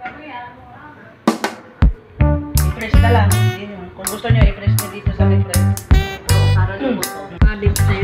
I-press na lang. Kung gusto nyo, i-press nyo dito sa refresh. Para lumoto. Sabi ko sa'yo.